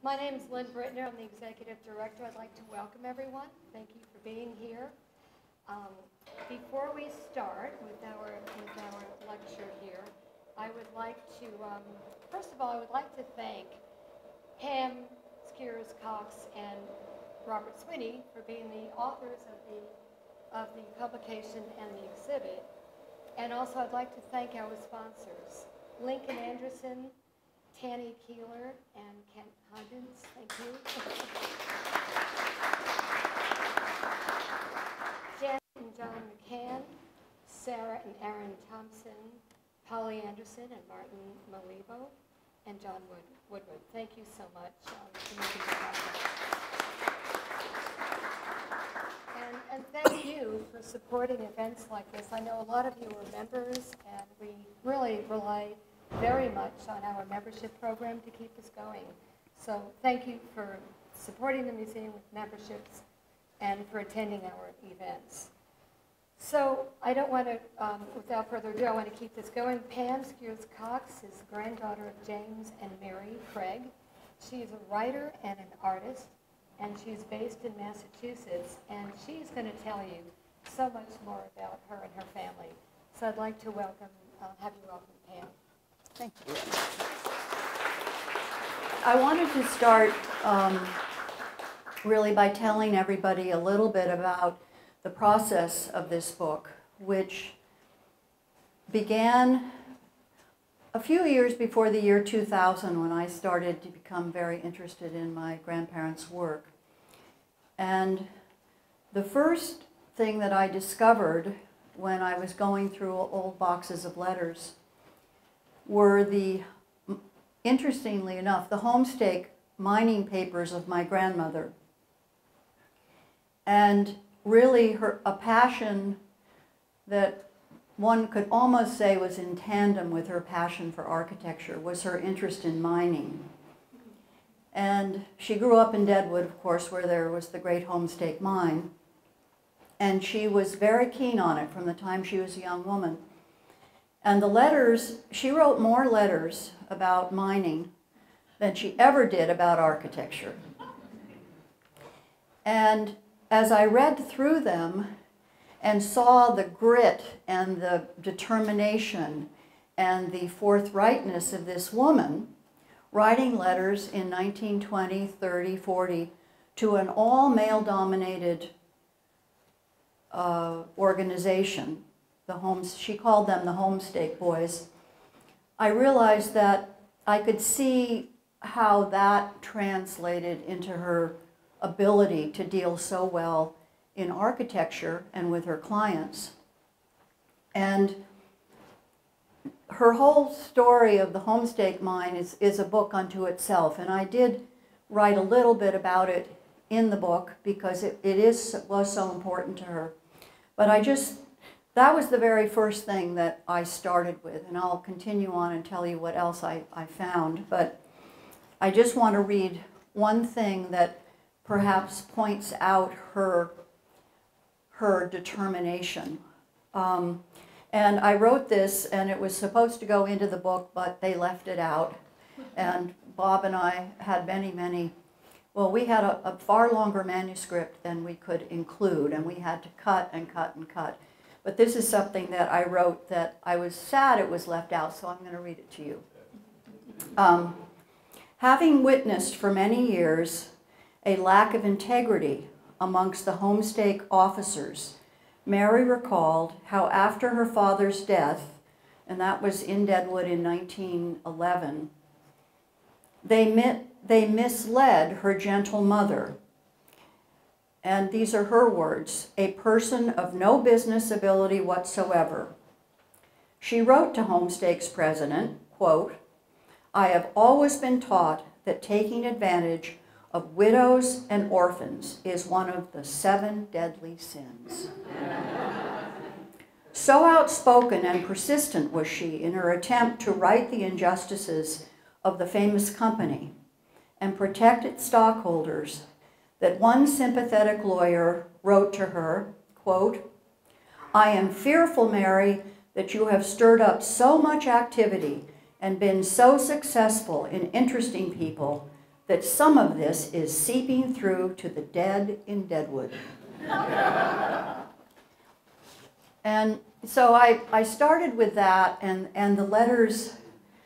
My name is Lynn Brittner. I'm the Executive Director. I'd like to welcome everyone. Thank you for being here. Before we start with our lecture here, I would like to, first of all, I would like to thank Pam Skiers-Cox and Robert Sweeney for being the authors of the publication and the exhibit. And also I'd like to thank our sponsors, Lincoln Anderson, Tanny Keeler, and Kent Hundens. Thank you. Jen and John McCann, Sarah and Aaron Thompson, Polly Anderson and Martin Malibo, and John Woodward. Thank you so much for making this happen. And thank you for supporting events like this. I know a lot of you are members, and we really rely very much on our membership program to keep us going. So thank you for supporting the museum with memberships and for attending our events. So I don't want to, without further ado, I want to keep this going. Pam Skiers-Cox is the granddaughter of James and Mary Craig. She is a writer and an artist, and she's based in Massachusetts, and she's going to tell you so much more about her and her family. So I'd like to welcome, have you welcome Pam. Thank you. I wanted to start really by telling everybody a little bit about the process of this book, which began a few years before the year 2000 when I started to become very interested in my grandparents' work. And the first thing that I discovered when I was going through old boxes of letters were the, interestingly enough, the homestake mining papers of my grandmother. And really a passion that one could almost say was in tandem with her passion for architecture was her interest in mining. And she grew up in Deadwood, of course, where there was the great homestake mine. And she was very keen on it from the time she was a young woman. And the letters, she wrote more letters about mining than she ever did about architecture. And as I read through them and saw the grit and the determination and the forthrightness of this woman writing letters in 1920, 30, 40 to an all male-dominated organization, she called them the Homestake Boys, I realized that I could see how that translated into her ability to deal so well in architecture and with her clients. And her whole story of the homestake mine is a book unto itself, and I did write a little bit about it in the book because it was so important to her. But that was the very first thing that I started with, and I'll continue on and tell you what else I found. But I just want to read one thing that perhaps points out her determination. And I wrote this, and it was supposed to go into the book, but they left it out. And Bob and I had well, we had a far longer manuscript than we could include, and we had to cut and cut and cut. But this is something that I wrote that I was sad it was left out, so I'm going to read it to you. Having witnessed for many years a lack of integrity amongst the homestake officers, Mary recalled how after her father's death, and that was in Deadwood in 1911, they misled her gentle mother. And these are her words, a person of no business ability whatsoever. She wrote to Homestake's president, quote, I have always been taught that taking advantage of widows and orphans is one of the 7 deadly sins. So outspoken and persistent was she in her attempt to right the injustices of the famous company and protect its stockholders that one sympathetic lawyer wrote to her, quote, I am fearful, Mary, that you have stirred up so much activity and been so successful in interesting people that some of this is seeping through to the dead in Deadwood. And so I started with that, and the letters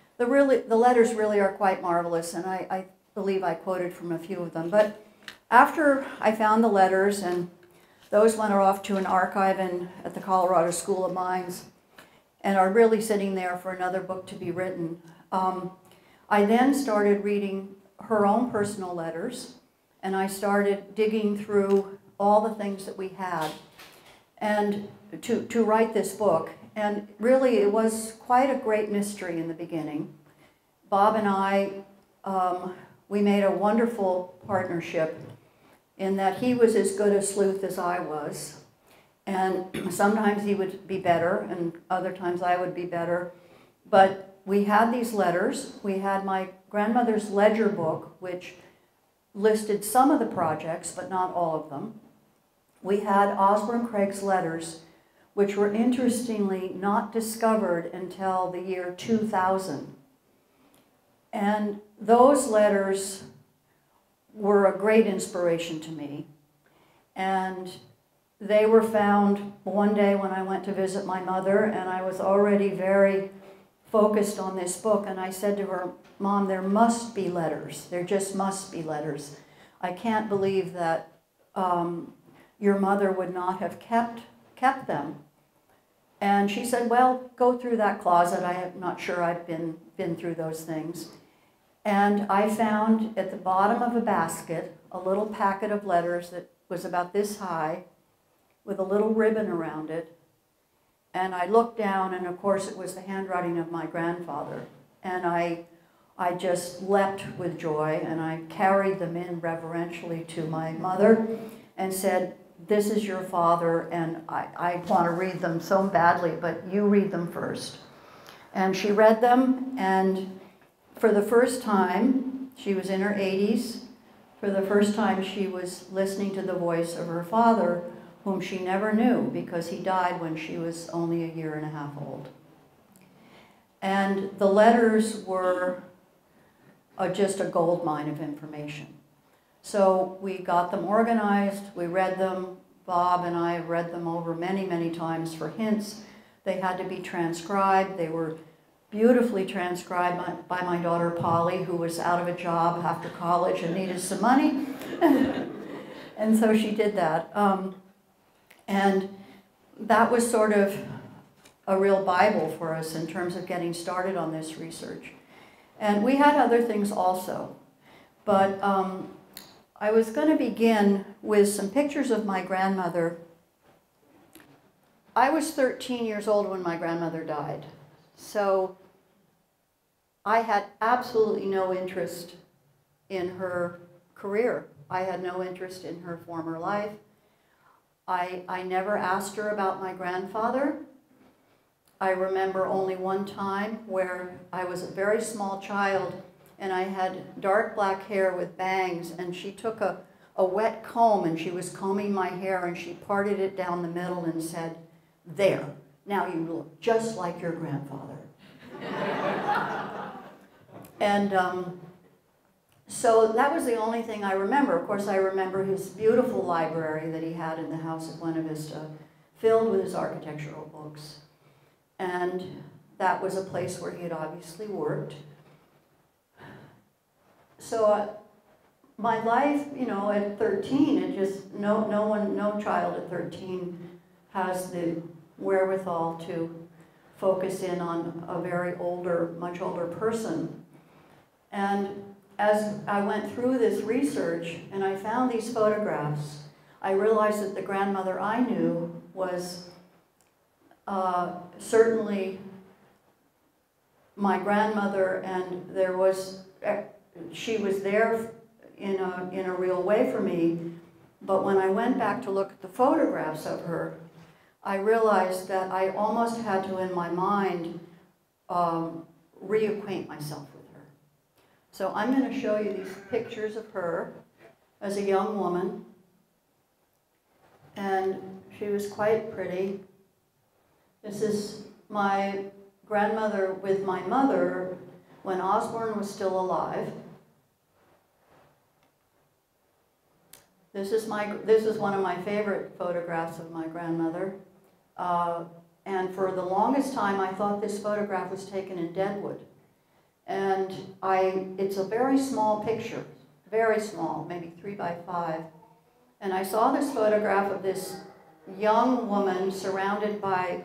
really are quite marvelous, and I believe I quoted from a few of them. But after I found the letters, and those went off to an archive at the Colorado School of Mines, and are really sitting there for another book to be written. I then started reading her own personal letters, and I started digging through all the things that we had, and to write this book. And really, it was quite a great mystery in the beginning. Bob and I, we made a wonderful partnership in that he was as good a sleuth as I was. And sometimes he would be better, and other times I would be better. But we had these letters. We had my grandmother's ledger book, which listed some of the projects, but not all of them. We had Osborne Craig's letters, which were interestingly not discovered until the year 2000. And those letters were a great inspiration to me. And they were found one day when I went to visit my mother, and I was already very focused on this book, and I said to her, "Mom, there must be letters. There just must be letters. I can't believe that your mother would not have kept them." And she said, "Well, go through that closet. I'm not sure I've been through those things." And I found at the bottom of a basket a little packet of letters that was about this high with a little ribbon around it. And I looked down, and of course it was the handwriting of my grandfather. And I just leapt with joy, and I carried them in reverentially to my mother and said, "This is your father, and I want to read them so badly, but you read them first." And she read them, and for the first time, she was in her 80s, for the first time she was listening to the voice of her father, whom she never knew because he died when she was only a year and a half old. And the letters were just a gold mine of information. So we got them organized, we read them. Bob and I have read them over many, many times for hints. They had to be transcribed. They were beautifully transcribed by my daughter Polly, who was out of a job after college and needed some money. And so she did that. And that was sort of a real Bible for us in terms of getting started on this research. And we had other things also. But I was going to begin with some pictures of my grandmother. I was 13 years old when my grandmother died. So I had absolutely no interest in her career. I had no interest in her former life. I never asked her about my grandfather. I remember only one time where I was a very small child and I had dark black hair with bangs, and she took a wet comb and she was combing my hair, and she parted it down the middle and said, "There, now you look just like your grandfather." And so that was the only thing I remember. Of course, I remember his beautiful library that he had in the house at Buena Vista, filled with his architectural books. And that was a place where he had obviously worked. So my life, you know, at 13, it just, no child at 13 has the wherewithal to focus in on a very older, much older person. And as I went through this research and I found these photographs, I realized that the grandmother I knew was certainly my grandmother, and she was there in a real way for me. But when I went back to look at the photographs of her, I realized that I almost had to, in my mind, reacquaint myself with her. So I'm going to show you these pictures of her as a young woman. And she was quite pretty. This is my grandmother with my mother when Osborne was still alive. This is one of my favorite photographs of my grandmother. And for the longest time, I thought this photograph was taken in Deadwood. And it's a very small picture, very small, maybe 3 by 5. And I saw this photograph of this young woman surrounded by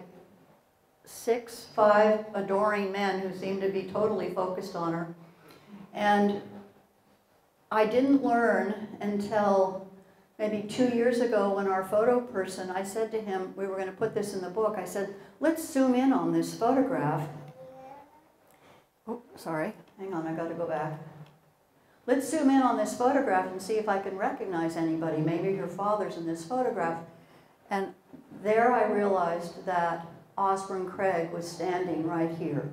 5 adoring men who seemed to be totally focused on her. And I didn't learn until maybe 2 years ago when our photo person, I said to him, we were going to put this in the book, I said, let's zoom in on this photograph. Oh, sorry, hang on, I got to go back. Let's zoom in on this photograph and see if I can recognize anybody. Maybe your father's in this photograph. And there I realized that Osborne Craig was standing right here.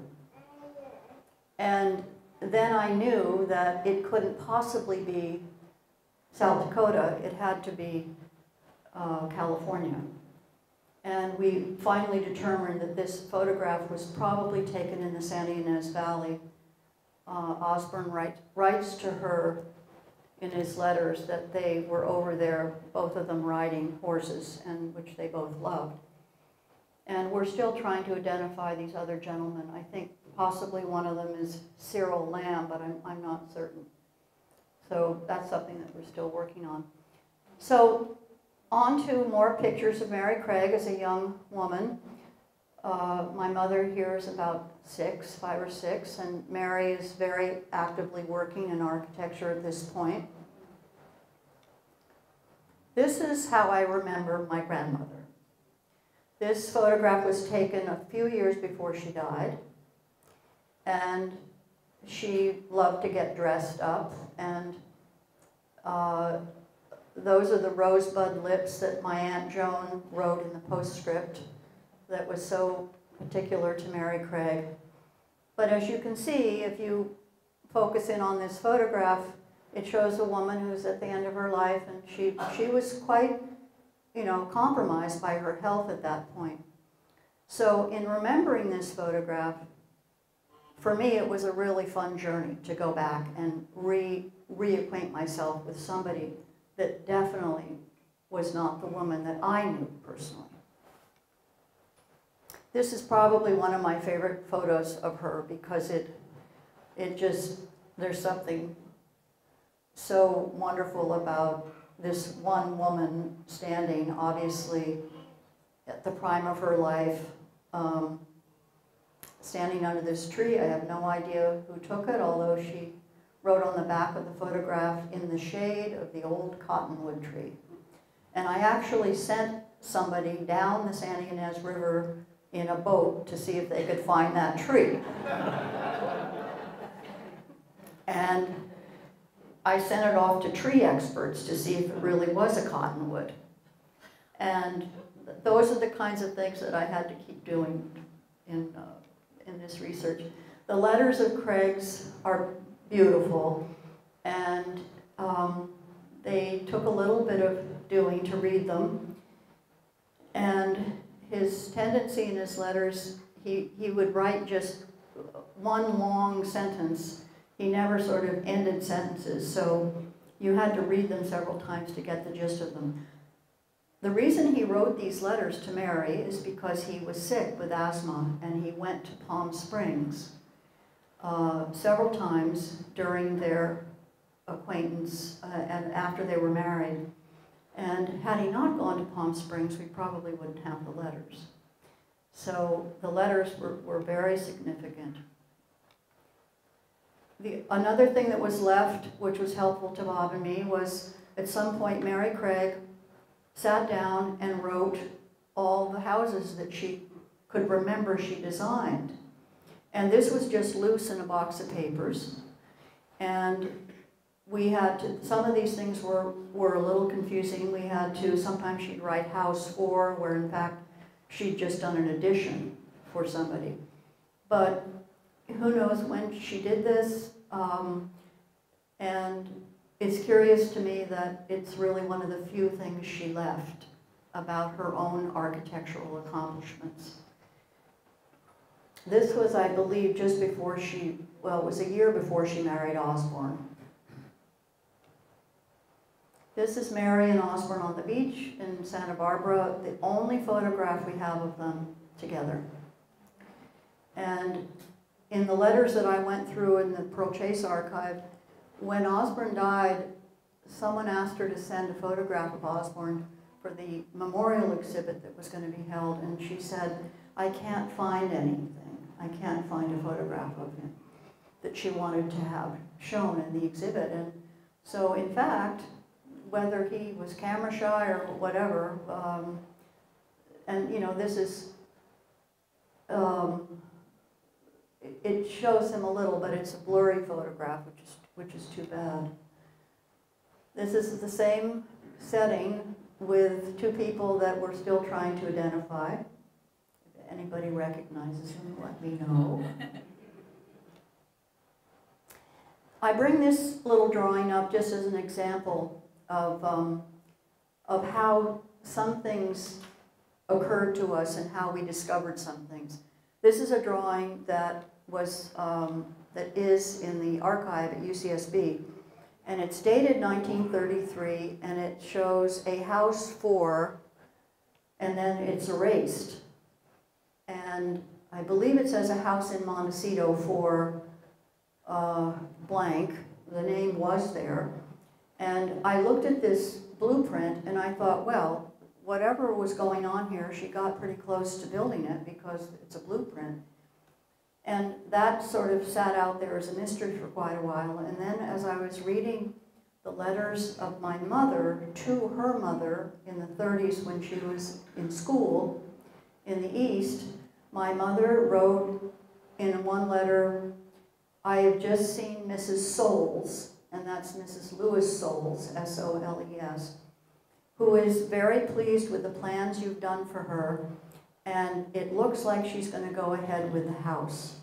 And then I knew that it couldn't possibly be South Dakota, it had to be California. And we finally determined that this photograph was probably taken in the Santa Ynez Valley. Osborne writes to her in his letters that they were over there, both of them riding horses, and which they both loved. And we're still trying to identify these other gentlemen. I think possibly one of them is Cyril Lamb, but I'm not certain. So that's something that we're still working on. So on to more pictures of Mary Craig as a young woman. My mother here is about 5 or 6, and Mary is very actively working in architecture at this point. This is how I remember my grandmother. This photograph was taken a few years before she died, and she loved to get dressed up, and those are the rosebud lips that my Aunt Joan wrote in the postscript that was so particular to Mary Craig. But as you can see, if you focus in on this photograph, it shows a woman who's at the end of her life, and she was quite, compromised by her health at that point. So in remembering this photograph, for me, it was a really fun journey to go back and reacquaint myself with somebody that definitely was not the woman that I knew personally. This is probably one of my favorite photos of her because there's something so wonderful about this one woman standing, obviously, at the prime of her life, standing under this tree. I have no idea who took it, although she wrote on the back of the photograph, "in the shade of the old cottonwood tree." And I actually sent somebody down the Santa Ynez River in a boat to see if they could find that tree. And I sent it off to tree experts to see if it really was a cottonwood. And those are the kinds of things that I had to keep doing in this research. The letters of Craig's are beautiful, and they took a little bit of doing to read them. And his tendency in his letters, he would write just one long sentence. He never sort of ended sentences, so you had to read them several times to get the gist of them. The reason he wrote these letters to Mary is because he was sick with asthma, and he went to Palm Springs several times during their acquaintance and after they were married. And had he not gone to Palm Springs, we probably wouldn't have the letters. So the letters were very significant. Another thing that was left, which was helpful to Bob and me, was at some point Mary Craig sat down and wrote all the houses that she could remember she designed. And this was just loose in a box of papers. And we had to, some of these things were a little confusing. We had to, sometimes she'd write house for, where in fact she'd just done an addition for somebody. But who knows when she did this, and it's curious to me that it's really one of the few things she left about her own architectural accomplishments. This was, I believe, just before it was a year before she married Osborne. This is Mary and Osborne on the beach in Santa Barbara, the only photograph we have of them together. And in the letters that I went through in the Pearl Chase archive, when Osborne died, someone asked her to send a photograph of Osborne for the memorial exhibit that was going to be held, and she said, I can't find anything. I can't find a photograph of him that she wanted to have shown in the exhibit. And so, in fact, whether he was camera shy or whatever, and you know, this is, it shows him a little, but it's a blurry photograph, which is too bad. This is the same setting with two people that we're still trying to identify. If anybody recognizes them, let me know. I bring this little drawing up just as an example of how some things occurred to us and how we discovered some things. This is a drawing that was that is in the archive at UCSB, and it's dated 1933, and it shows a house for, and then it's erased. And I believe it says a house in Montecito for blank. The name was there. And I looked at this blueprint and I thought, well, whatever was going on here, she got pretty close to building it because it's a blueprint. And that sort of sat out there as a mystery for quite a while. And then as I was reading the letters of my mother to her mother in the 30s when she was in school in the East, my mother wrote in one letter, I have just seen Mrs. Soules, and that's Mrs. Lewis Soules, S-O-L-E-S, who is very pleased with the plans you've done for her, and it looks like she's going to go ahead with the house.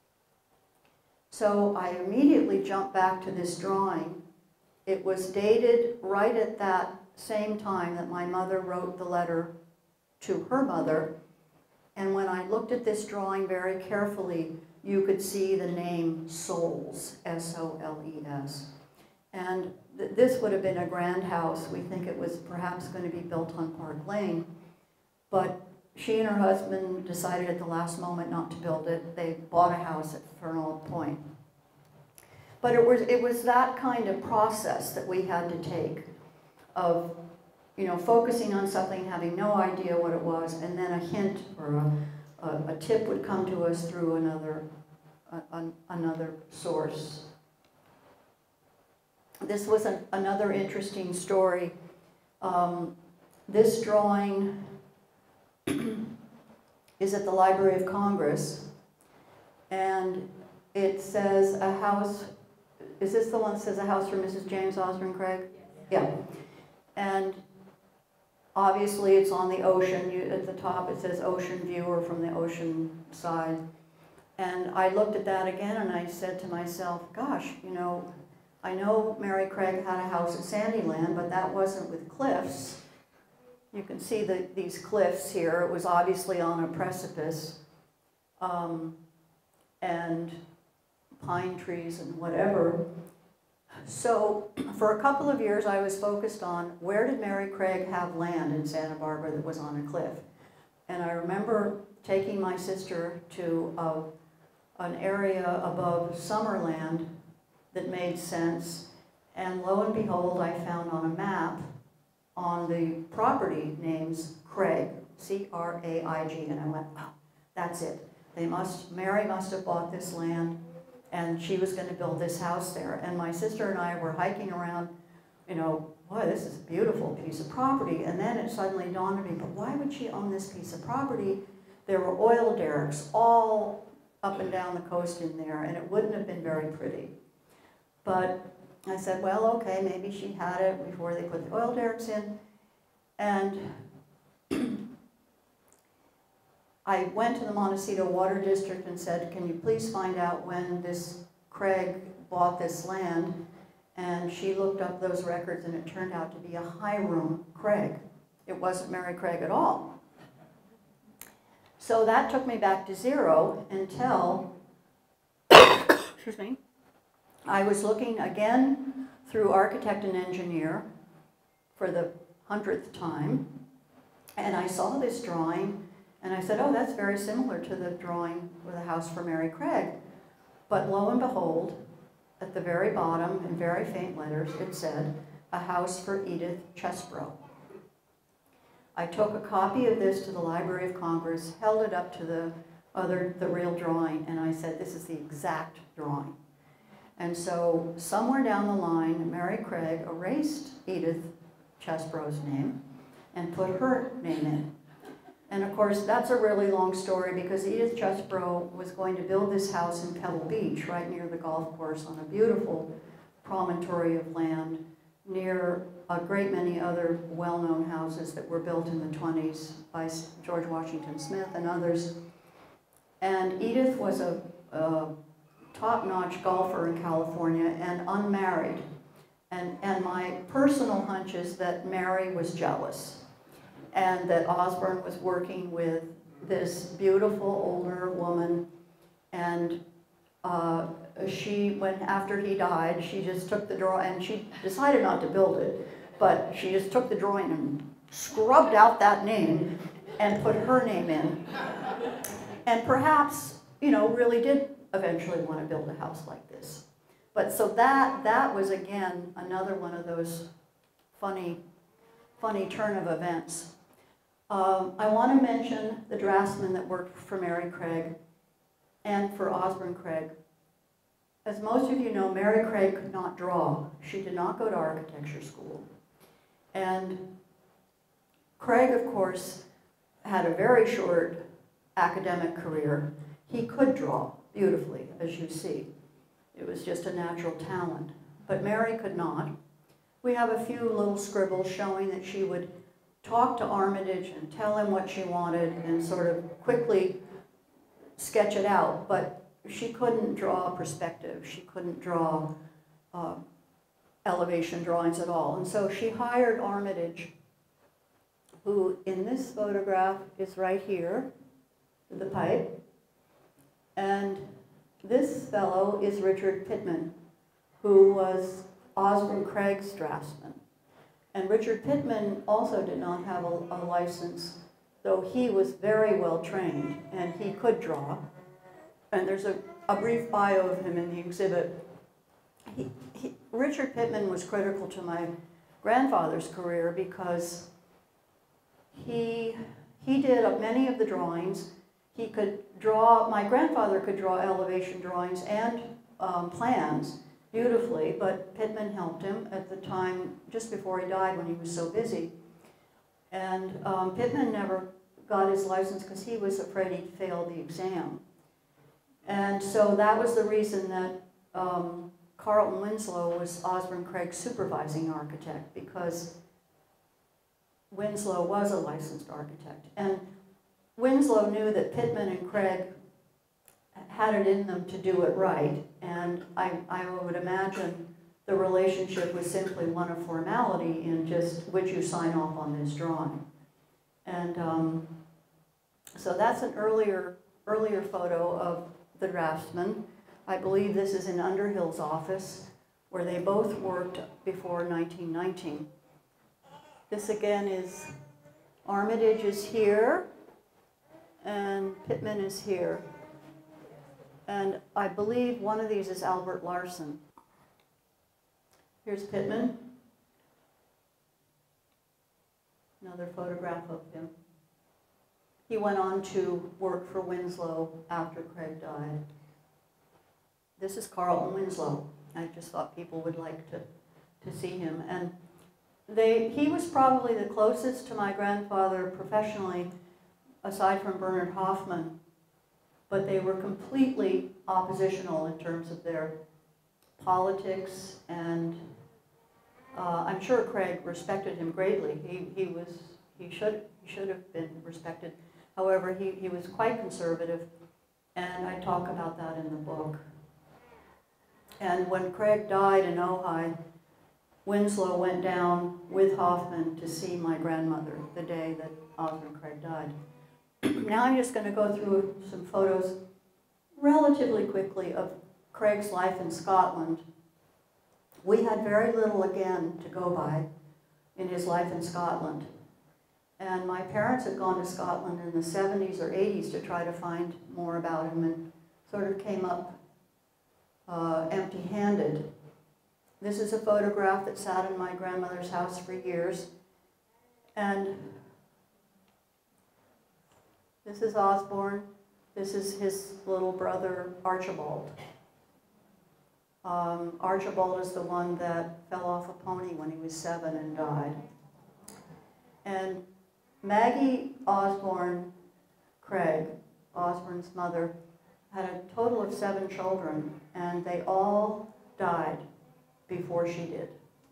So I immediately jumped back to this drawing. It was dated right at that same time that my mother wrote the letter to her mother, and when I looked at this drawing very carefully, you could see the name Soules, S-O-L-E-S. And this would have been a grand house. We think it was perhaps going to be built on Park Lane, but she and her husband decided at the last moment not to build it. They bought a house at Fernald Point. But it was that kind of process that we had to take of, you know, focusing on something, having no idea what it was, and then a hint or a tip would come to us through another source. This was another interesting story. This drawing is at the Library of Congress, and it says a house. Is this the one that says a house for Mrs. James Osborne Craig? Yeah. And obviously it's on the ocean. At the top it says ocean view or from the ocean side. And I looked at that again and I said to myself, gosh, you know, I know Mary Craig had a house at Sandyland, but that wasn't with cliffs. You can see these cliffs here. It was obviously on a precipice. And pine trees and whatever. So for a couple of years I was focused on where did Mary Craig have land in Santa Barbara that was on a cliff. And I remember taking my sister to an area above Summerland that made sense, and lo and behold I found on a map on the property names Craig, C-R-A-I-G, and I went, oh, that's it. Mary must have bought this land, and she was going to build this house there. And my sister and I were hiking around, you know, boy, this is a beautiful piece of property. And then it suddenly dawned on me, but why would she own this piece of property? There were oil derricks all up and down the coast in there, and it wouldn't have been very pretty. But I said, well, okay, maybe she had it before they put the oil derricks in. And I went to the Montecito Water District and said, can you please find out when this Craig bought this land? And she looked up those records and it turned out to be a Hiram Craig. It wasn't Mary Craig at all. So that took me back to zero until, excuse me, I was looking again through architect and engineer, for the 100th time, and I saw this drawing, and I said, oh, that's very similar to the drawing with a house for Mary Craig. But lo and behold, at the very bottom, in very faint letters, it said, a house for Edith Chesbrough. I took a copy of this to the Library of Congress, held it up to the real drawing, and I said, this is the exact drawing. And so somewhere down the line, Mary Craig erased Edith Chesbrough's name and put her name in. And of course, that's a really long story because Edith Chesbrough was going to build this house in Pebble Beach, right near the golf course, on a beautiful promontory of land near a great many other well-known houses that were built in the 20s by George Washington Smith and others. And Edith was a top-notch golfer in California and unmarried. And my personal hunch is that Mary was jealous and that Osborne was working with this beautiful older woman, and after he died, she just took the drawing, and she decided not to build it, but she just took the drawing and scrubbed out that name and put her name in. And perhaps, you know, really did eventually want to build a house like this. But so that was, again, another one of those funny turn of events. I want to mention the draftsman that worked for Mary Craig and for Osborne Craig. As most of you know, Mary Craig could not draw. She did not go to architecture school. And Craig, of course, had a very short academic career. He could draw beautifully, as you see. It was just a natural talent. But Mary could not. We have a few little scribbles showing that she would talk to Armitage and tell him what she wanted and sort of quickly sketch it out, but she couldn't draw perspective. She couldn't draw elevation drawings at all. And so she hired Armitage, who in this photograph is right here, with the pipe. And this fellow is Richard Pittman, who was Osborne Craig's draftsman. And Richard Pittman also did not have a license, though he was very well trained and he could draw. And there's a brief bio of him in the exhibit. Richard Pittman was critical to my grandfather's career because he did many of the drawings. He could draw, my grandfather could draw elevation drawings and plans beautifully, but Pittman helped him at the time, just before he died when he was so busy. And Pittman never got his license because he was afraid he'd fail the exam. And so that was the reason that Carlton Winslow was Osborne Craig's supervising architect, because Winslow was a licensed architect. And Winslow knew that Pittman and Craig had it in them to do it right, and I would imagine the relationship was simply one of formality in just, would you sign off on this drawing? And so that's an earlier photo of the draftsman. I believe this is in Underhill's office, where they both worked before 1919. This again is, Armitage is here, and Pittman is here. And I believe one of these is Albert Larson. Here's Pittman. Another photograph of him. He went on to work for Winslow after Craig died. This is Carlton Winslow. I just thought people would like to see him. And he was probably the closest to my grandfather professionally, aside from Bernhard Hoffmann. But they were completely oppositional in terms of their politics, and I'm sure Craig respected him greatly. He should have been respected. However, he was quite conservative, and I talk about that in the book. And when Craig died in Ojai, Winslow went down with Hoffmann to see my grandmother the day that Osborne Craig died. Now I'm just going to go through some photos relatively quickly of Craig's life in Scotland. We had very little, again, to go by. in his life in Scotland. And my parents had gone to Scotland in the 70s or 80s to try to find more about him and sort of came up empty-handed. This is a photograph that sat in my grandmother's house for years. And this is Osborne. This is his little brother, Archibald. Archibald is the one that fell off a pony when he was 7 and died. And Maggie Osborne Craig, Osborne's mother, had a total of 7 children, and they all died before she did.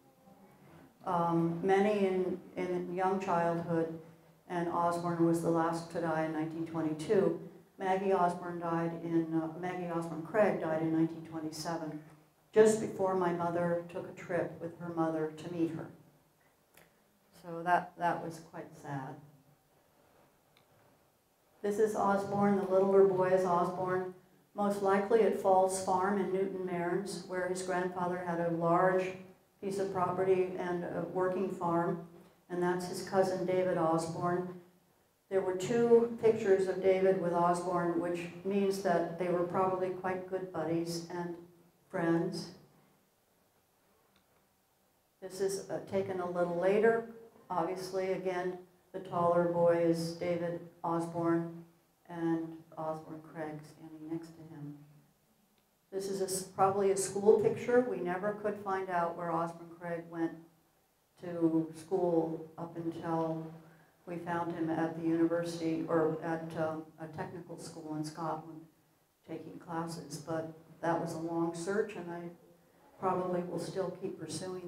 Many in young childhood, and Osborne was the last to die in 1922. Maggie Osborne Craig died in 1927, just before my mother took a trip with her mother to meet her. So that was quite sad. This is Osborne, the littler boy is Osborne, most likely at Falls Farm in Newton Mearns, where his grandfather had a large piece of property and a working farm, and that's his cousin David Osborne. There were 2 pictures of David with Osborne, which means that they were probably quite good buddies and friends. This is taken a little later. Obviously, again, the taller boy is David Osborne and Osborne Craig standing next to him. This is probably a school picture. We never could find out where Osborne Craig went to school up until we found him at the university, or at a technical school in Scotland, taking classes. But that was a long search, and I probably will still keep pursuing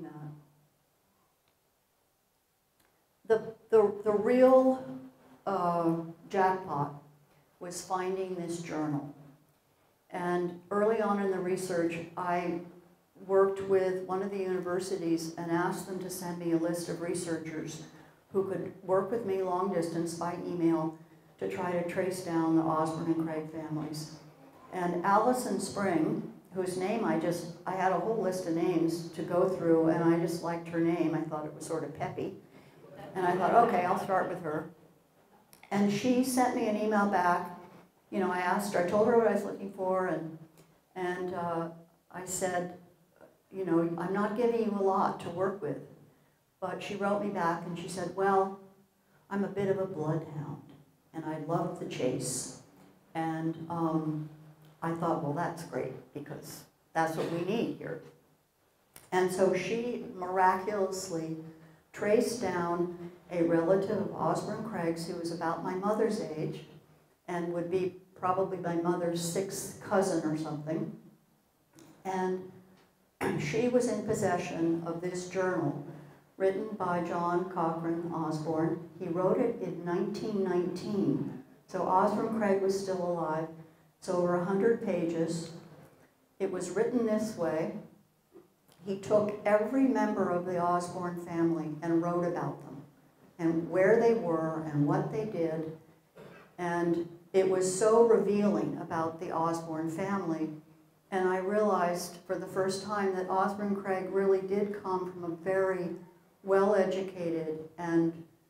that. The real jackpot was finding this journal. And early on in the research, I worked with one of the universities and asked them to send me a list of researchers who could work with me long distance by email to try to trace down the Osborne and Craig families. And Allison Spring, whose name I had a whole list of names to go through, and I just liked her name. I thought it was sort of peppy. And I thought, okay, I'll start with her. And she sent me an email back. You know, I told her what I was looking for, and I said, you know, I'm not giving you a lot to work with. But she wrote me back and she said, well, I'm a bit of a bloodhound, and I love the chase. And I thought, well, that's great, because that's what we need here. And so she miraculously traced down a relative of Osborne Craig's who was about my mother's age and would be probably my mother's 6th cousin or something. And she was in possession of this journal written by John Cochrane Osborne. He wrote it in 1919. So Osborne Craig was still alive. It's over 100 pages. It was written this way. He took every member of the Osborne family and wrote about them, and where they were and what they did. And it was so revealing about the Osborne family. And I realized for the first time that Osborne Craig really did come from a very well-educated and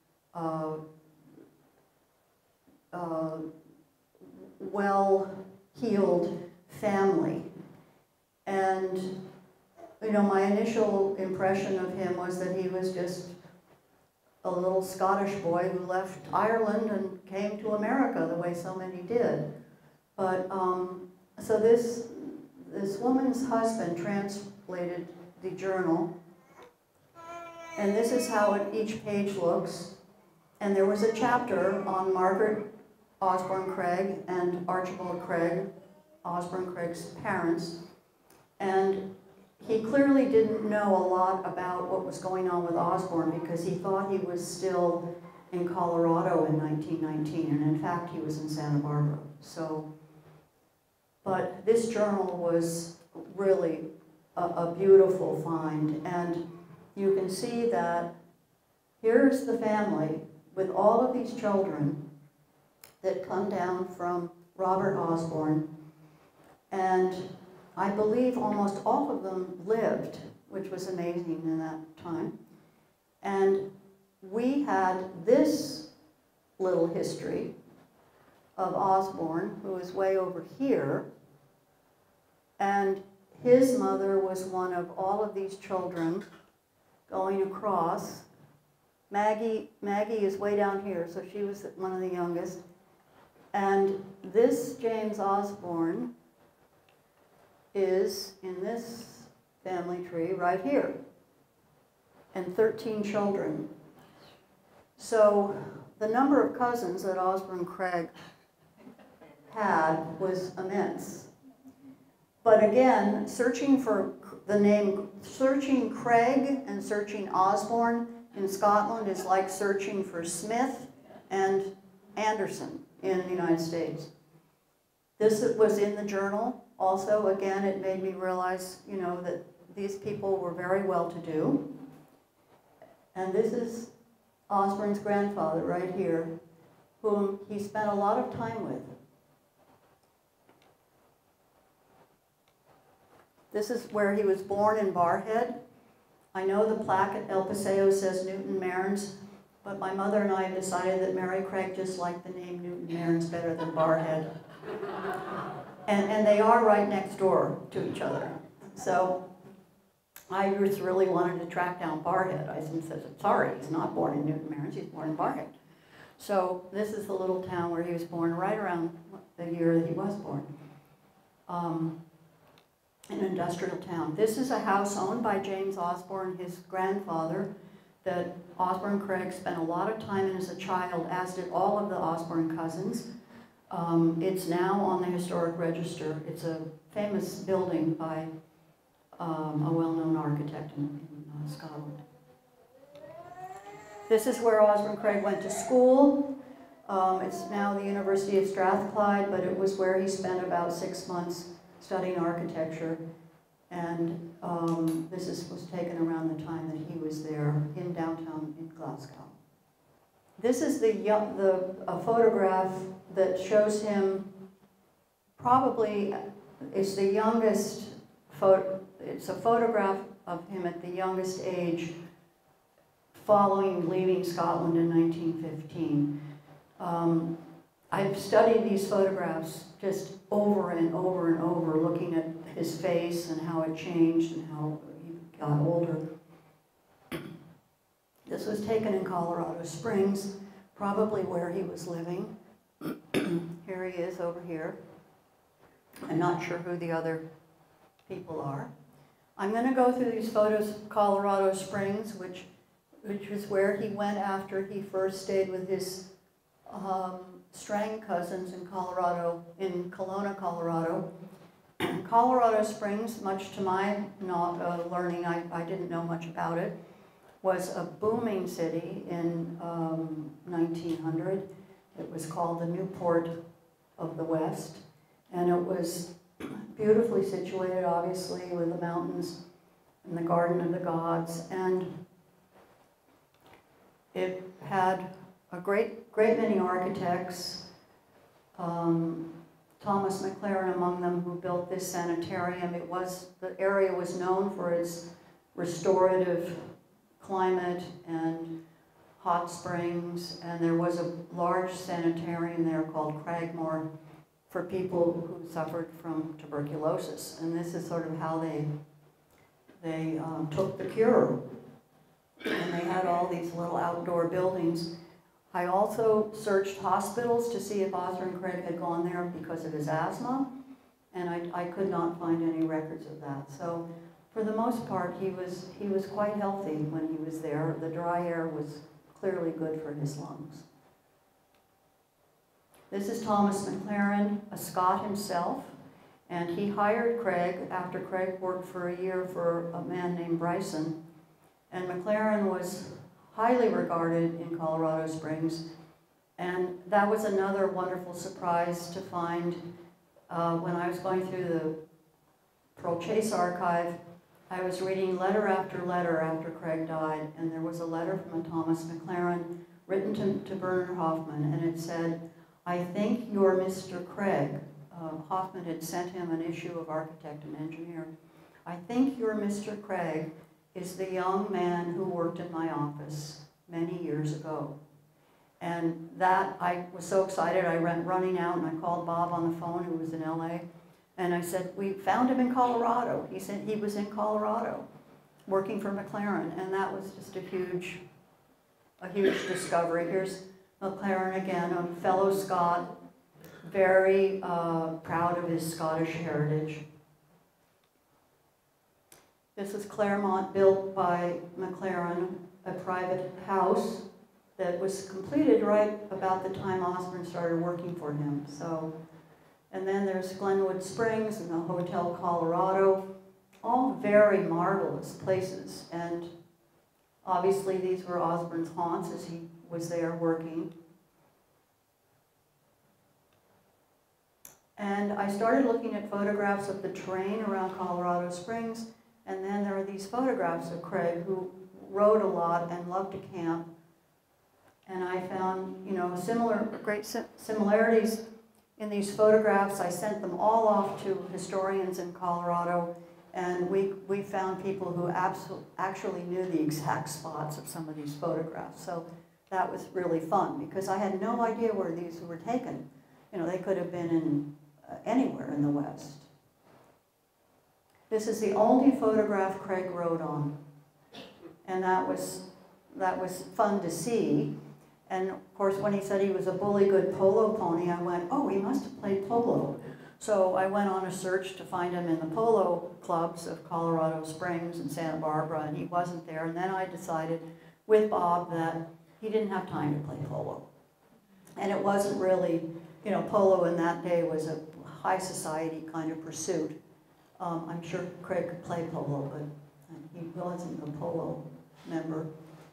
well-heeled family. And you know, my initial impression of him was that he was just a little Scottish boy who left Ireland and came to America the way so many did. But so this woman's husband translated the journal, and this is how each page looks. And there was a chapter on Margaret Osborne Craig and Archibald Craig, Osborne Craig's parents, and he clearly didn't know a lot about what was going on with Osborne because he thought he was still in Colorado in 1919, and in fact he was in Santa Barbara. So, but this journal was really a beautiful find, and you can see that here's the family with all of these children that come down from Robert Osborne, and I believe almost all of them lived, which was amazing in that time. And we had this little history of Osborne, who is way over here, and his mother was one of all of these children going across. Maggie is way down here, so she was one of the youngest. And this James Osborne is in this family tree right here, and 13 children. So the number of cousins that Osborne Craig had was immense. But again, searching for the name, searching Craig and searching Osborne in Scotland is like searching for Smith and Anderson in the United States. This was in the journal. Also, again, it made me realize, you know, that these people were very well-to-do. And this is Osborne's grandfather right here, whom he spent a lot of time with. This is where he was born in Barhead. I know the plaque at El Paseo says Newton Mearns, but my mother and I have decided that Mary Craig just liked the name Newton Mearns better than Barhead. And they are right next door to each other. So I just really wanted to track down Barhead. I said, sorry, he's not born in Newton Mearns, he's born in Barhead. So this is the little town where he was born, right around the year that he was born. An industrial town. This is a house owned by James Osborne, his grandfather, that Osborne Craig spent a lot of time in as a child, as did all of the Osborne cousins. It's now on the historic register. It's a famous building by a well-known architect in Scotland. This is where Osborne Craig went to school. It's now the University of Strathclyde, but it was where he spent about 6 months studying architecture. And this was taken around the time that he was there in downtown in Glasgow. This is a photograph that shows him, probably, it's the youngest photo. It's a photograph of him at the youngest age following leaving Scotland in 1915. I've studied these photographs just over and over and over, looking at his face and how it changed and how he got older. This was taken in Colorado Springs, probably where he was living. Here he is over here. I'm not sure who the other people are. I'm going to go through these photos of Colorado Springs, which is where he went after he first stayed with his Strang cousins in Colorado, in Kelowna, Colorado. Colorado Springs, much to my learning, I didn't know much about it, was a booming city in 1900. It was called the Newport of the West, and it was beautifully situated, obviously, with the mountains and the Garden of the Gods, and it had a great many architects, Thomas McLaren among them, who built this sanitarium. The area was known for its restorative climate and hot springs, and there was a large sanitarium there called Cragmore for people who suffered from tuberculosis. And this is sort of how they took the cure. And they had all these little outdoor buildings. I also searched hospitals to see if Osborne Craig had gone there because of his asthma, and I could not find any records of that. So for the most part, he was quite healthy when he was there. The dry air was clearly good for his lungs. This is Thomas McLaren, a Scot himself, and he hired Craig after Craig worked for a year for a man named Bryson. And McLaren was highly regarded in Colorado Springs, and that was another wonderful surprise to find when I was going through the Pearl Chase archive. I was reading letter after Craig died, and there was a letter from a Thomas McLaren written to Bernhard Hoffmann, and it said, "I think you're Mr. Craig." Hoffmann had sent him an issue of Architect and Engineer. "I think you're Mr. Craig, is the young man who worked in my office many years ago. And that, I was so excited, I went running out and I called Bob on the phone, who was in LA, and I said, we found him in Colorado. He said he was in Colorado, working for McLaren, and that was just a huge discovery. Here's McLaren again, a fellow Scot, very proud of his Scottish heritage. This is Claremont, built by McLaren, a private house that was completed right about the time Osborne started working for him. So, and then there's Glenwood Springs and the Hotel Colorado, all very marvelous places. And obviously these were Osborne's haunts as he was there working. And I started looking at photographs of the terrain around Colorado Springs, and then there are these photographs of Craig, who rode a lot and loved to camp. And I found, you know, great similarities in these photographs. I sent them all off to historians in Colorado, and we found people who actually knew the exact spots of some of these photographs. So that was really fun, because I had no idea where these were taken. You know, they could have been in anywhere in the West. This is the only photograph Craig rode on, and that was fun to see. And of course, when he said he was a bully good polo pony, I went, oh, he must have played polo. So I went on a search to find him in the polo clubs of Colorado Springs and Santa Barbara, and he wasn't there. And then I decided with Bob that he didn't have time to play polo. And it wasn't really, you know, polo in that day was a high society kind of pursuit. I'm sure Craig could play polo, but he wasn't a polo member.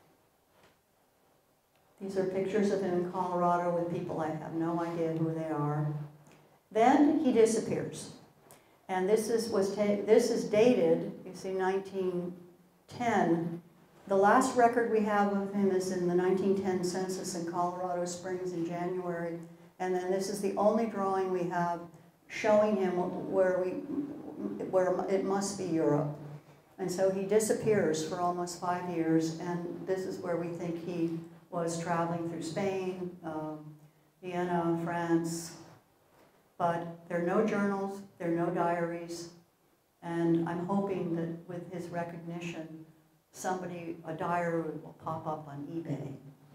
These are pictures of him in Colorado with people I have no idea who they are. Then he disappears. And this is dated, you see, 1910. The last record we have of him is in the 1910 census in Colorado Springs in January. And then this is the only drawing we have showing him where it must be Europe. And so he disappears for almost 5 years, and this is where we think he was traveling through Spain, Vienna, France. But there are no journals, there are no diaries, and I'm hoping that with his recognition, a diary will pop up on eBay.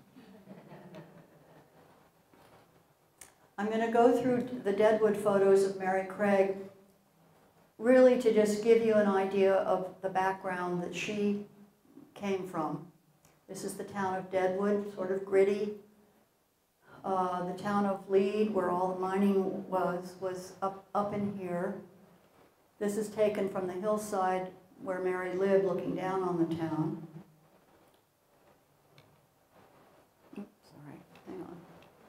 I'm going to go through the Deadwood photos of Mary Craig, really to just give you an idea of the background that she came from. This is the town of Deadwood, sort of gritty. The town of Lead, where all the mining was up in here. This is taken from the hillside where Mary lived, looking down on the town. Oops, sorry, hang on.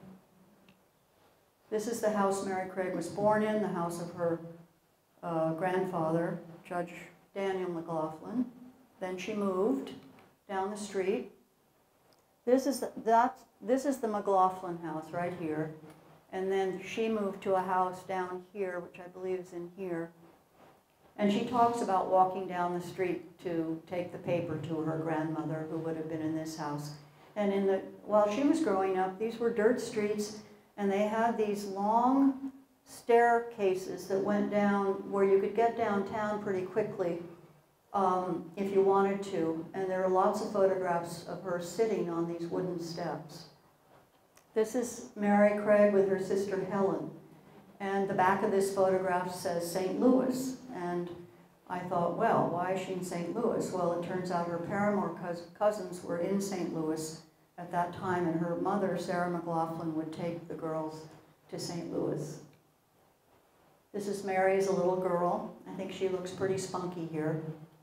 This is the house Mary Craig was born in, the house of her grandfather, Judge Daniel McLaughlin. Then she moved down the street. This is the McLaughlin house right here. And then she moved to a house down here, which I believe is in here. And she talks about walking down the street to take the paper to her grandmother, who would have been in this house. And while she was growing up, these were dirt streets, and they had these long staircases that went down where you could get downtown pretty quickly if you wanted to. And there are lots of photographs of her sitting on these wooden steps. This is Mary Craig with her sister Helen. And the back of this photograph says St. Louis. And I thought, well, why is she in St. Louis? Well, it turns out her Paramore cousins were in St. Louis at that time, and her mother, Sarah McLaughlin, would take the girls to St. Louis. This is Mary as a little girl. I think she looks pretty spunky here.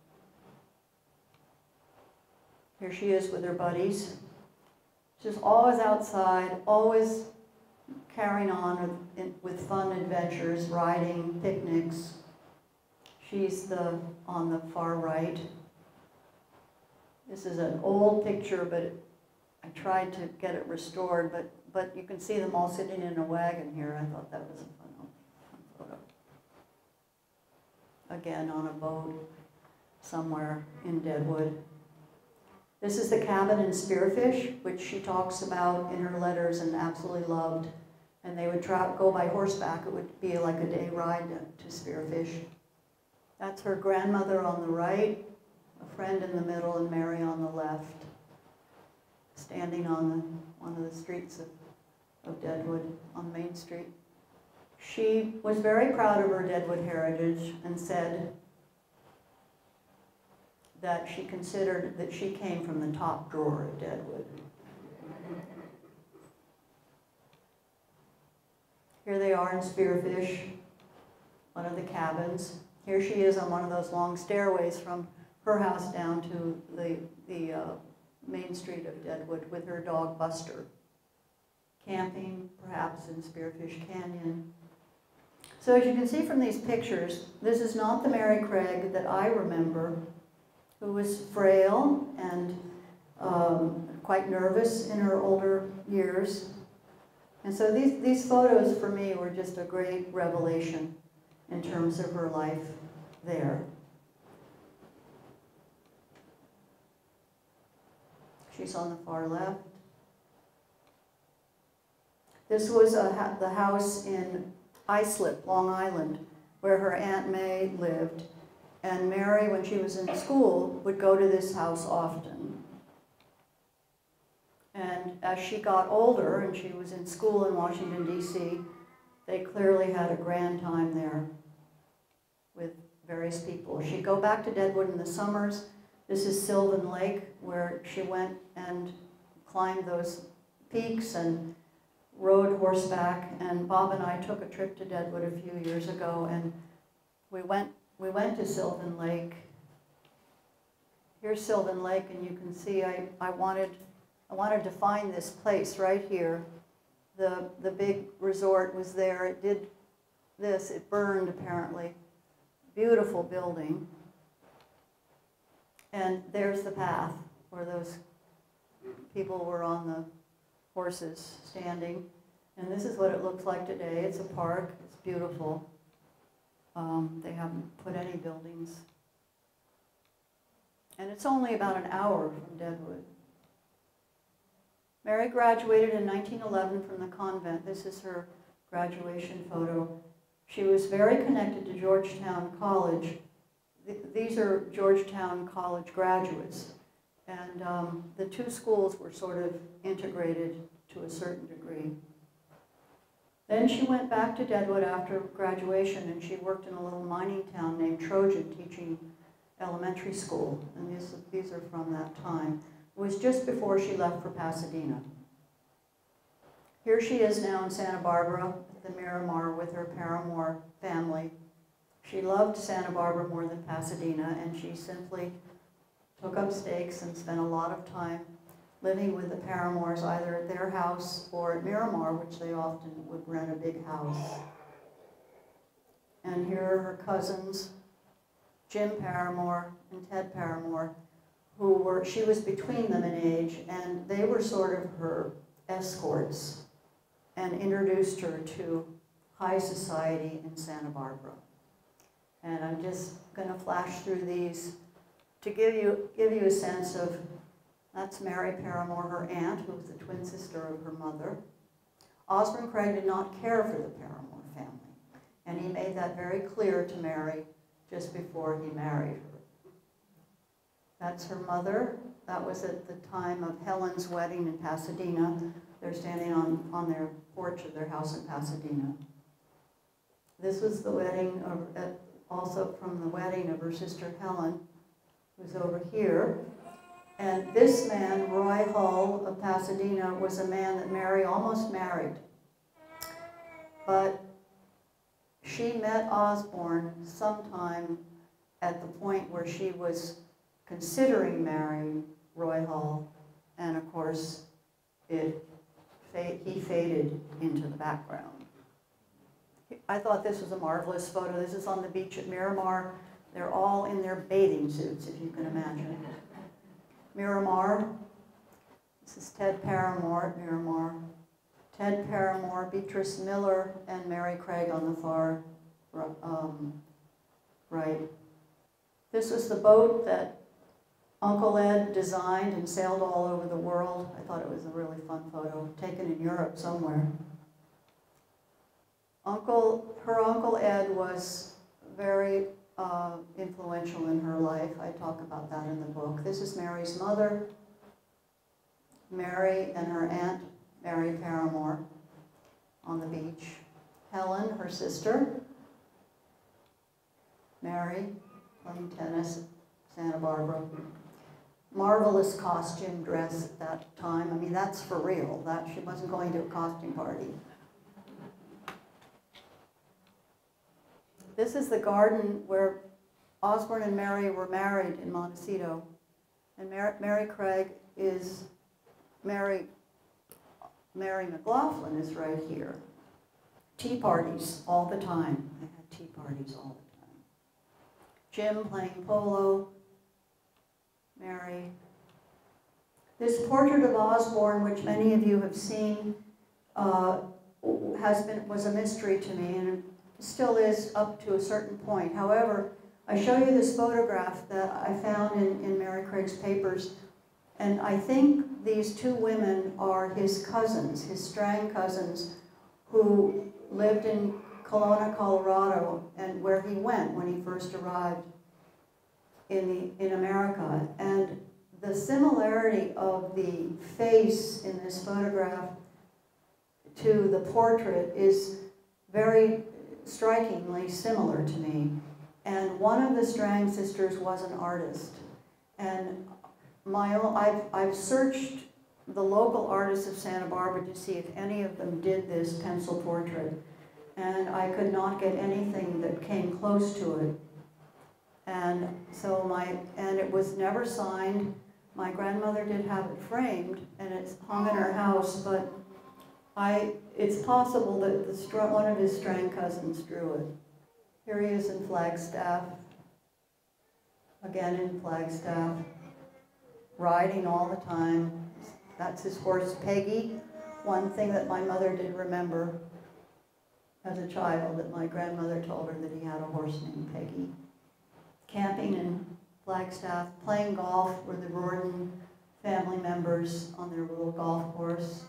Here she is with her buddies. She's always outside, always carrying on with fun adventures, riding, picnics. She's on the far right. This is an old picture, but I tried to get it restored, but you can see them all sitting in a wagon here. I thought that was a fun photo. Again, on a boat. somewhere in Deadwood. This is the cabin in Spearfish, which she talks about in her letters and absolutely loved. And they would go by horseback. It would be like a day ride to Spearfish. That's her grandmother on the right, a friend in the middle, and Mary on the left, standing on one of the streets of Deadwood, on Main Street. She was very proud of her Deadwood heritage and said that she considered that she came from the top drawer of Deadwood. Here they are in Spearfish, one of the cabins. Here she is on one of those long stairways from her house down to the main street of Deadwood with her dog Buster, camping perhaps in Spearfish Canyon. So as you can see from these pictures, this is not the Mary Craig that I remember, who was frail and quite nervous in her older years. And so these photos for me were just a great revelation in terms of her life there. She's on the far left. This was the house in Islip, Long Island, where her Aunt May lived. And Mary, when she was in school, would go to this house often. And as she got older and she was in school in Washington, D.C., they clearly had a grand time there with various people. She'd go back to Deadwood in the summers. This is Sylvan Lake, where she went and climbed those peaks and rode horseback. And Bob and I took a trip to Deadwood a few years ago, and we went to Sylvan Lake. Here's Sylvan Lake, and you can see I wanted to find this place right here. The big resort was there. It did this. It burned, apparently. Beautiful building. And there's the path where those people were on the horses standing. And this is what it looks like today. It's a park. It's beautiful. They haven't put any buildings. And it's only about an hour from Deadwood. Mary graduated in 1911 from the convent. This is her graduation photo. She was very connected to Georgetown College. These are Georgetown College graduates. And the two schools were sort of integrated to a certain degree. Then she went back to Deadwood after graduation, and she worked in a little mining town named Trojan, teaching elementary school. And these are from that time. It was just before she left for Pasadena. Here she is now in Santa Barbara at the Miramar with her Paramore family. She loved Santa Barbara more than Pasadena, and she simply took up stakes and spent a lot of time living with the Paramores, either at their house or at Miramar, which they often would rent a big house. And here are her cousins, Jim Paramore and Ted Paramore, she was between them in age, and they were sort of her escorts and introduced her to high society in Santa Barbara. And I'm just going to flash through these to give you a sense of, that's Mary Paramore, her aunt, who was the twin sister of her mother. Osborne Craig did not care for the Paramore family, and he made that very clear to Mary just before he married her. That's her mother. That was at the time of Helen's wedding in Pasadena. They're standing on their porch of their house in Pasadena. This was the wedding, also from the wedding of her sister Helen, who's over here. And this man, Roy Hull of Pasadena, was a man that Mary almost married. But she met Osborne sometime at the point where she was considering marrying Roy Hull, and of course, he faded into the background. I thought this was a marvelous photo. This is on the beach at Miramar. They're all in their bathing suits, if you can imagine. Miramar. This is Ted Paramore at Miramar. Ted Paramore, Beatrice Miller, and Mary Craig on the far right. This was the boat that Uncle Ed designed and sailed all over the world. I thought it was a really fun photo, taken in Europe somewhere. Her Uncle Ed was very influential in her life. I talk about that in the book. This is Mary's mother, Mary, and her aunt, Mary Paramore, on the beach. Helen, her sister, Mary, playing tennis, Santa Barbara. Marvelous costume dress at that time. I mean, that's for real. That she wasn't going to a costume party. This is the garden where Osborne and Mary were married in Montecito. And Mary Craig is, Mary McLaughlin is right here. Tea parties all the time. They had tea parties all the time. Jim playing polo. Mary. This portrait of Osborne, which many of you have seen, was a mystery to me, and still is up to a certain point. However, I show you this photograph that I found in Mary Craig's papers, and I think these two women are his cousins, his Strang cousins, who lived in Kelowna, Colorado, and where he went when he first arrived in America. And the similarity of the face in this photograph to the portrait is very strikingly similar to me. And one of the Strang sisters was an artist. And I've searched the local artists of Santa Barbara to see if any of them did this pencil portrait. And I could not get anything that came close to it. And so it was never signed. My grandmother did have it framed, and it's hung in her house, but it's possible that one of his Strang cousins drew it. Here he is in Flagstaff, again in Flagstaff, riding all the time. That's his horse, Peggy. One thing that my mother did remember as a child, that my grandmother told her that he had a horse named Peggy. Camping in Flagstaff, playing golf with the Rorton family members on their little golf course.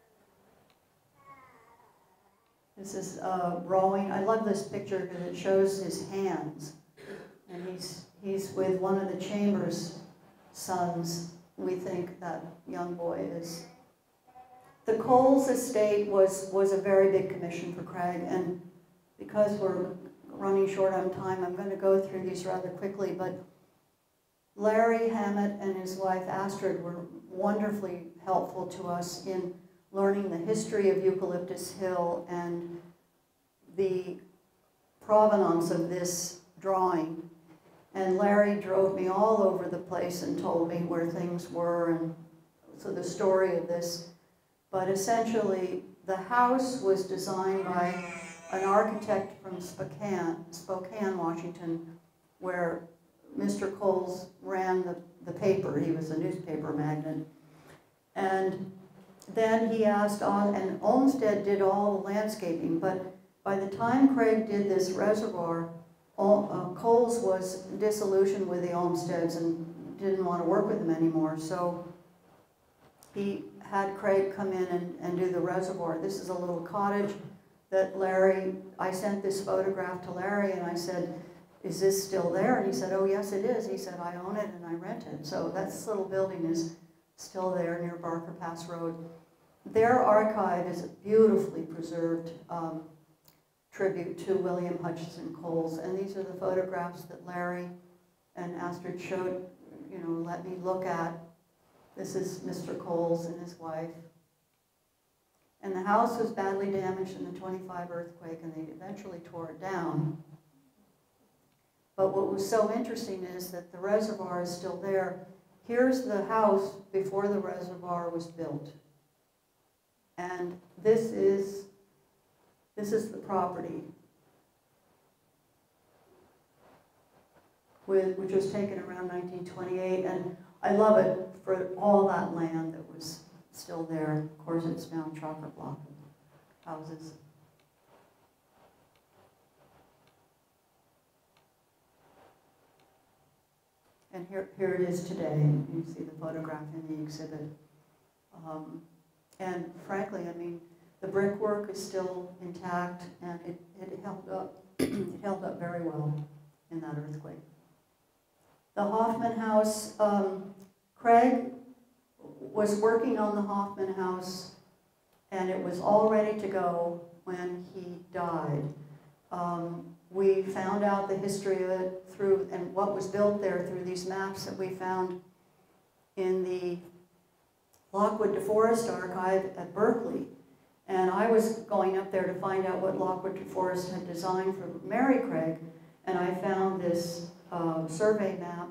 This is rowing. I love this picture because it shows his hands. And he's with one of the Chambers' sons. We think that young boy is. The Coles estate was a very big commission for Craig, and because we're running short on time, I'm going to go through these rather quickly, but Larry Hammett and his wife Astrid were wonderfully helpful to us in learning the history of Eucalyptus Hill and the provenance of this drawing. And Larry drove me all over the place and told me where things were, and so the story of this. But essentially, the house was designed by an architect from Spokane, Washington, where Mr. Coles ran the paper. He was a newspaper magnate. And then he asked, and Olmsted did all the landscaping, but by the time Craig did this reservoir, Coles was disillusioned with the Olmsteds and didn't want to work with them anymore. So he had Craig come in and do the reservoir. This is a little cottage that I sent this photograph to Larry, and I said, is this still there? And he said, oh yes it is. He said, I own it and I rent it. So this little building is still there near Barker Pass Road. Their archive is a beautifully preserved tribute to William Hutchinson Coles. And these are the photographs that Larry and Astrid showed, let me look at. This is Mr. Coles and his wife. And the house was badly damaged in the 25 earthquake, and they eventually tore it down. But what was so interesting is that the reservoir is still there. Here's the house before the reservoir was built. And this is the property, which was taken around 1928. And I love it for all that land that was still there. Of course, it's now chock-a-block of houses. And here it is today. You see the photograph in the exhibit. And frankly, I mean, the brickwork is still intact, and it held up. It held up very well in that earthquake. The Hoffmann House, Craig was working on the Hoffmann House, and it was all ready to go when he died. We found out the history of it through, and what was built there through these maps that we found in the Lockwood DeForest archive at Berkeley. And I was going up there to find out what Lockwood DeForest had designed for Mary Craig, and I found this survey map.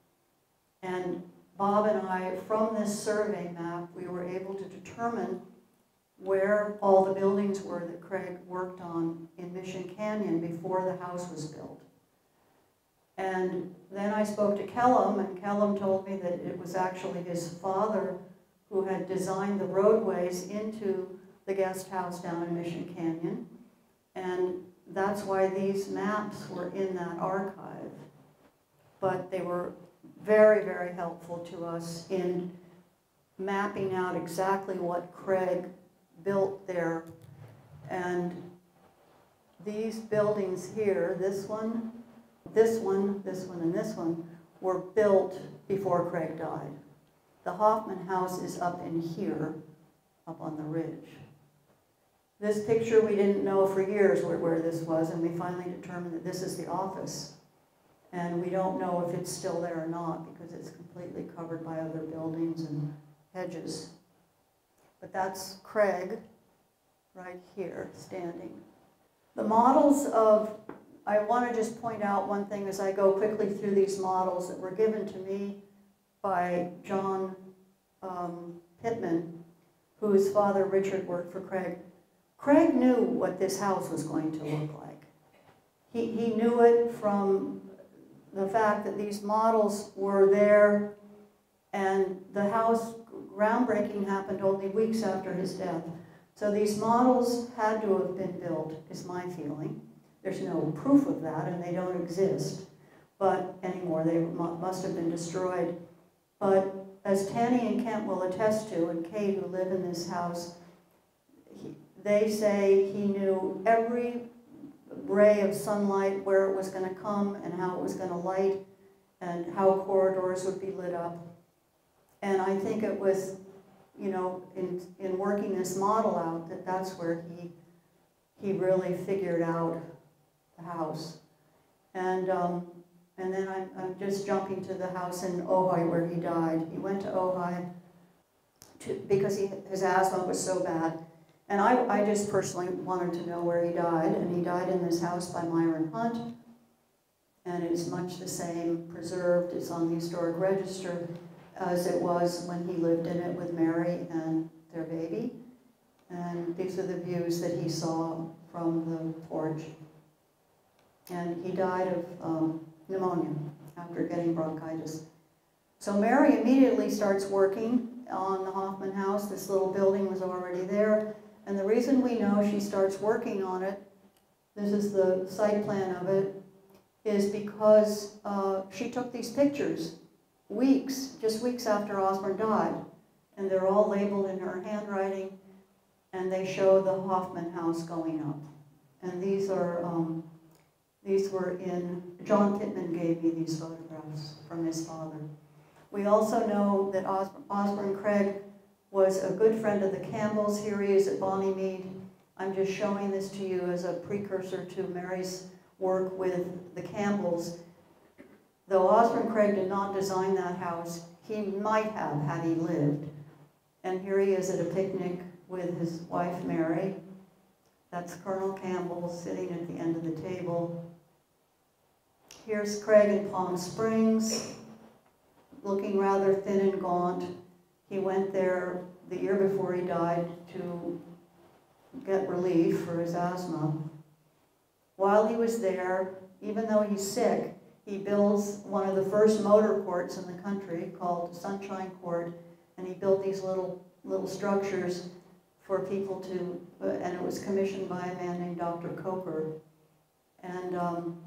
And Bob and I, from this survey map, we were able to determine where all the buildings were that Craig worked on in Mission Canyon before the house was built. And then I spoke to Kellum, and Kellum told me that it was actually his father who had designed the roadways into the guest house down in Mission Canyon. And that's why these maps were in that archive. But they were very, very helpful to us in mapping out exactly what Craig built there. And these buildings here, this one, this one, this one, and this one, were built before Craig died. The Hoffmann House is up in here, up on the ridge. This picture, we didn't know for years where this was, and we finally determined that this is the office. And we don't know if it's still there or not, because it's completely covered by other buildings and hedges. But that's Craig right here, standing. The models of, I want to just point out one thing as I go quickly through these models that were given to me by John Pittman, whose father Richard worked for Craig. Craig knew what this house was going to look like. He knew it from the fact that these models were there, and the house groundbreaking happened only weeks after his death. So these models had to have been built, is my feeling. There's no proof of that, and they don't exist but anymore. They must have been destroyed. But as Tanny and Kent will attest to, and Kate, who live in this house, they say he knew every ray of sunlight, where it was going to come and how it was going to light and how corridors would be lit up. And I think it was, you know, in working this model out, that's where he really figured out the house. And then I'm just jumping to the house in Ojai where he died. He went to Ojai because his asthma was so bad. And I just personally wanted to know where he died, and he died in this house by Myron Hunt, and it's much the same, preserved. It's on the historic register as it was when he lived in it with Mary and their baby. And these are the views that he saw from the porch. And he died of pneumonia after getting bronchitis. So Mary immediately starts working on the Hoffmann House. This little building was already there. And the reason we know she starts working on it, this is the site plan of it, is because she took these pictures just weeks after Osborne died. And they're all labeled in her handwriting, and they show the Hoffmann House going up. And these were in, John Pittman gave me these photographs from his father. We also know that Osborne Craig was a good friend of the Campbells. Here he is at Bonnie Mead. I'm just showing this to you as a precursor to Mary's work with the Campbells. Though Osborne Craig did not design that house, he might have had he lived. And here he is at a picnic with his wife Mary. That's Colonel Campbell sitting at the end of the table. Here's Craig in Palm Springs, looking rather thin and gaunt. He went there the year before he died to get relief for his asthma. While he was there, even though he's sick, he builds one of the first motor courts in the country called Sunshine Court, and he built these little structures for people to, and it was commissioned by a man named Dr. Coker. And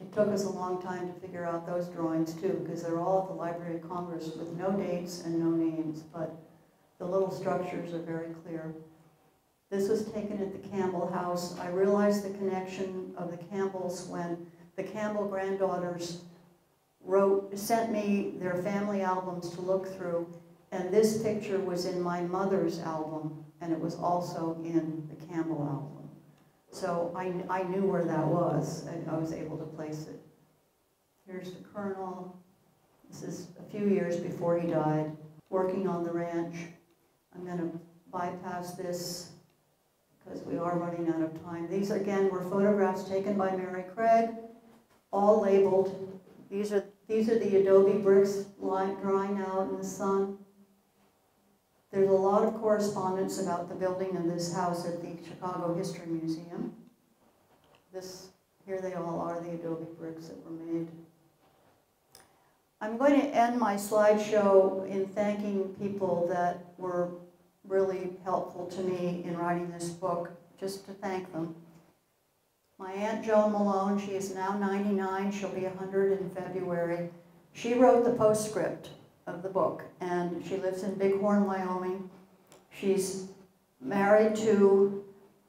It took us a long time to figure out those drawings too, because they're all at the Library of Congress with no dates and no names, but the little structures are very clear. This was taken at the Campbell house. I realized the connection of the Campbells when the Campbell granddaughters sent me their family albums to look through, and this picture was in my mother's album, and it was also in the Campbell album. So I knew where that was, and I was able to place it. Here's the Colonel. This is a few years before he died, working on the ranch. I'm going to bypass this because we are running out of time. These, again, were photographs taken by Mary Craig, all labeled. These are the adobe bricks drying out in the sun. There's a lot of correspondence about the building of this house at the Chicago History Museum. Here they all are, the adobe bricks that were made. I'm going to end my slideshow in thanking people that were really helpful to me in writing this book, just to thank them. My Aunt Joan Malone, she is now 99, she'll be 100 in February. She wrote the postscript of the book, and she lives in Bighorn, Wyoming. She's married to,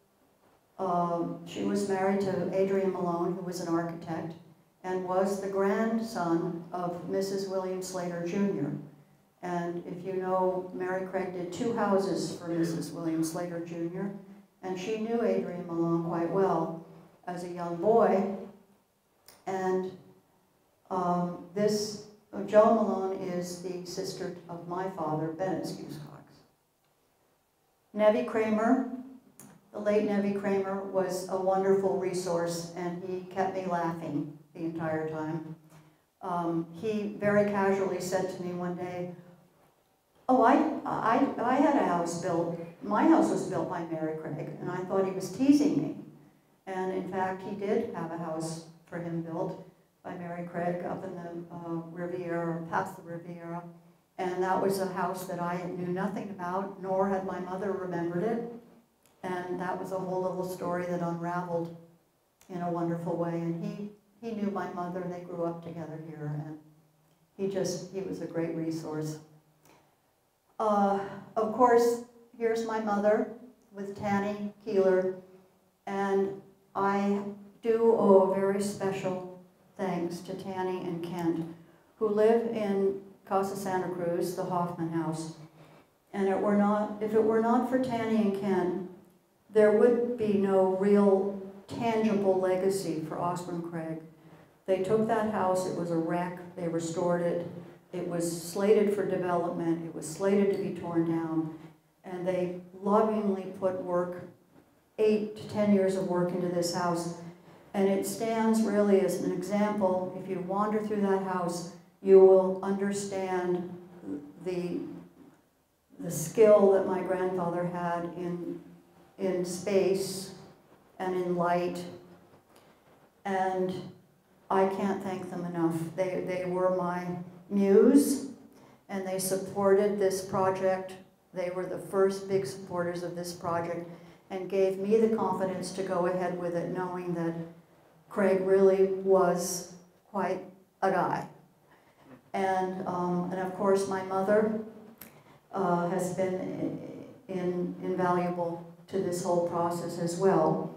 she was married to Adrian Malone, who was an architect, and was the grandson of Mrs. William Slater, Jr. And if you know, Mary Craig did 2 houses for Mrs. William Slater, Jr., and she knew Adrian Malone quite well as a young boy. And Joan Malone is the sister of my father, Bennett Cox. Nevy Kramer, the late Nevy Kramer, was a wonderful resource, and he kept me laughing the entire time. He very casually said to me one day, "Oh, I had a house built. My house was built by Mary Craig," and I thought he was teasing me. And in fact, he did have a house for him built by Mary Craig up in the Riviera, past the Riviera. And that was a house that I knew nothing about, nor had my mother remembered it. And that was a whole little story that unraveled in a wonderful way. And he knew my mother, and they grew up together here. And he was a great resource. Of course, here's my mother with Tanny Keeler. And I do owe a very special thanks to Tanny and Kent, who live in Casa Santa Cruz, the Hoffmann house. And if it were not for Tanny and Kent, there would be no real tangible legacy for Osborne Craig. They took that house, it was a wreck, they restored it, it was slated for development, it was slated to be torn down, and they lovingly put work, 8 to 10 years of work into this house. And it stands really as an example. If you wander through that house, you will understand the skill that my grandfather had in space and in light. And I can't thank them enough. They were my muse, and they supported this project. They were the first big supporters of this project, and gave me the confidence to go ahead with it, knowing that Craig really was quite a guy. And of course, my mother has been invaluable to this whole process as well.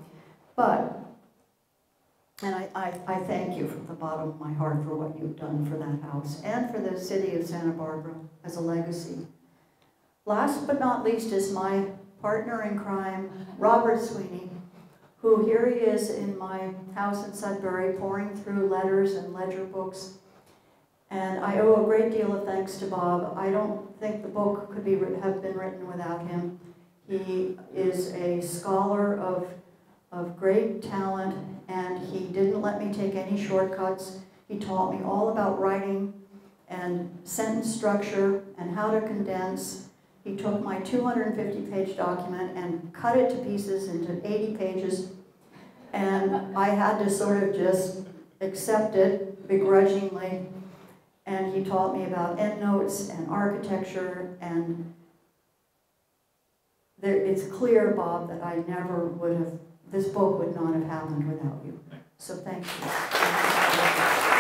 And I thank you from the bottom of my heart for what you've done for that house and for the city of Santa Barbara as a legacy. Last but not least is my partner in crime, Robert Sweeney, who here he is in my house in Sudbury pouring through letters and ledger books. And I owe a great deal of thanks to Bob. I don't think the book could have been written without him. He is a scholar of great talent, and he didn't let me take any shortcuts. He taught me all about writing and sentence structure and how to condense. He took my 250-page document and cut it to pieces into 80 pages, and I had to sort of just accept it begrudgingly. And he taught me about endnotes and architecture, and it's clear, Bob, that I never would have, this book would not have happened without you. So thank you.